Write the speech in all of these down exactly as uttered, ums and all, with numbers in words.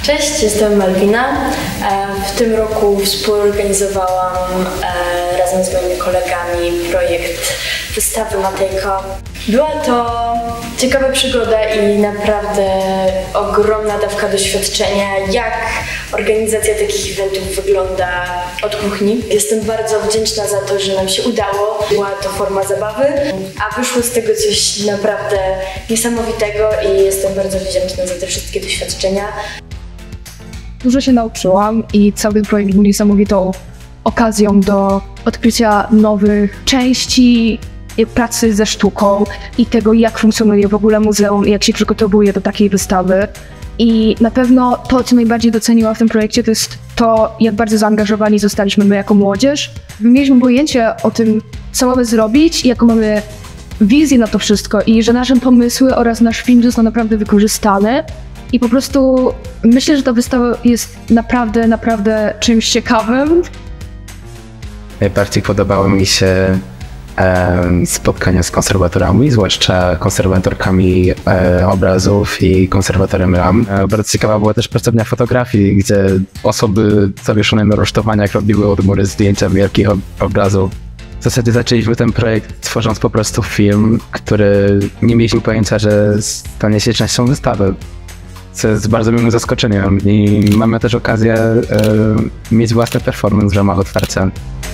Cześć, jestem Malwina. W tym roku współorganizowałam razem z moimi kolegami projekt wystawy Matejko. Była to ciekawa przygoda i naprawdę ogromna dawka doświadczenia, jak organizacja takich eventów wygląda od kuchni. Jestem bardzo wdzięczna za to, że nam się udało. Była to forma zabawy, a wyszło z tego coś naprawdę niesamowitego i jestem bardzo wdzięczna za te wszystkie doświadczenia. Dużo się nauczyłam i cały projekt był niesamowitą okazją do odkrycia nowych części pracy ze sztuką i tego, jak funkcjonuje w ogóle muzeum i jak się przygotowuje do takiej wystawy. I na pewno to, co najbardziej doceniłam w tym projekcie, to jest to, jak bardzo zaangażowani zostaliśmy my jako młodzież. Mieliśmy pojęcie o tym, co mamy zrobić i jaką mamy wizję na to wszystko i że nasze pomysły oraz nasz film został naprawdę wykorzystany. I po prostu myślę, że ta wystawa jest naprawdę, naprawdę czymś ciekawym. Najbardziej podobały mi się e, spotkania z konserwatorami, zwłaszcza konserwatorkami e, obrazów i konserwatorem ram. E, bardzo ciekawa była też pracownia fotografii, gdzie osoby zawieszone na rusztowaniach robiły od góry zdjęcia wielkich obrazów. W zasadzie zaczęliśmy ten projekt tworząc po prostu film, który nie mieliśmy pojęcia, że stanie się częścią wystawy. Co jest bardzo miłym zaskoczeniem i mamy też okazję e, mieć własny performance w ramach otwarcia.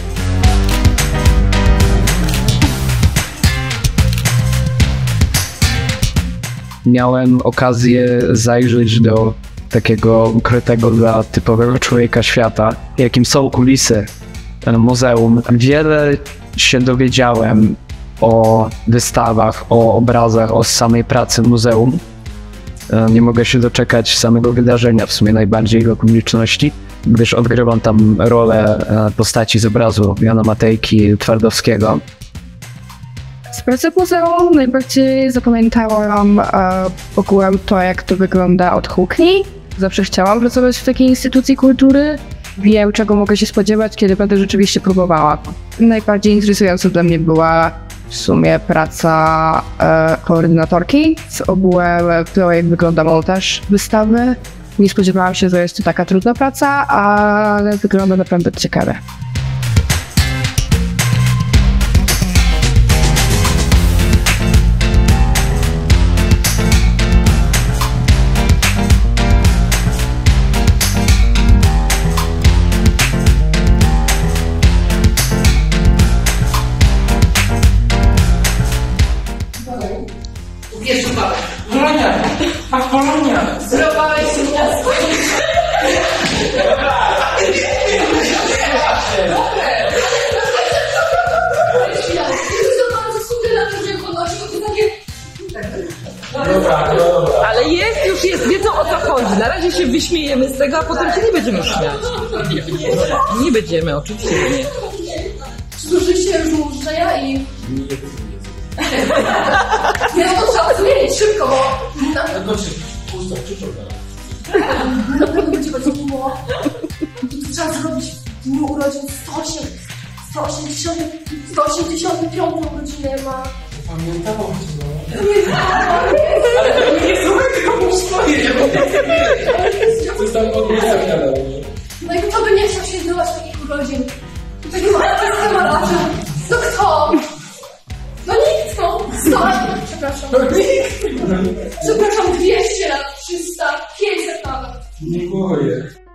Miałem okazję zajrzeć do takiego ukrytego dla typowego człowieka świata, jakim są kulisy muzeum. Wiele się dowiedziałem o wystawach, o obrazach, o samej pracy muzeum. Nie mogę się doczekać samego wydarzenia, w sumie najbardziej dla publiczności, gdyż odgrywam tam rolę postaci z obrazu Jana Matejki Twardowskiego. Z pracy muzeum najbardziej zapamiętałam w ogóle to, jak to wygląda od kuchni. Zawsze chciałam pracować w takiej instytucji kultury. Wiem, czego mogę się spodziewać, kiedy będę rzeczywiście próbowała. Najbardziej interesująca dla mnie była w sumie praca e, koordynatorki z ogółem to, jak wygląda montaż wystawy. Nie spodziewałam się, że jest to taka trudna praca, ale wygląda naprawdę ciekawe. Jeszcze dalej. Polonia! A Polonia! Zrobałeś miasto! Ale jest, już jest, wiedzą o co chodzi. Na razie się wyśmiejemy z tego, a potem się nie będziemy śmiać. Nie będziemy, oczywiście nie. Zużycie już muszczeja i... Nie, no to trzeba zmienić szybko, bo... No to pusto, krzyczą teraz. Na pewno będzie bardzo miło. To trzeba zrobić w dniu urodzin sto osiemdziesiąt, sto osiemdziesiątą piątą godzinę ma... Pamiętało cię, no. Ale to nie słuchaj, tylko mów swoje. Coś tam podpisać nadal, nie? No i kto by nie chciał świętować takich urodzin? To nie ma kamarata. No kto? No nikt, no. sto, przepraszam. No nikt. Przepraszam, dwieście lat, trzysta, pięćset nawet. Dziękuję.